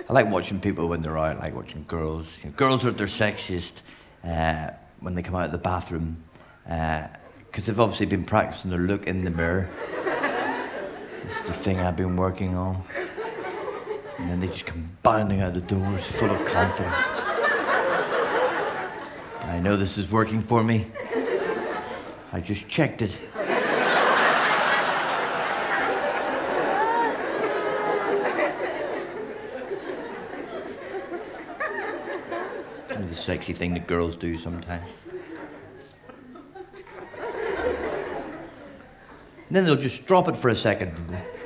I like watching people when they're out. I like watching girls. You know, girls are at their sexiest when they come out of the bathroom because they've obviously been practicing their look in the mirror. This is the thing I've been working on. And then they just come bounding out the doors full of confidence. I know this is working for me. I just checked it. The sexy thing that girls do sometimes. And then they'll just drop it for a second and go,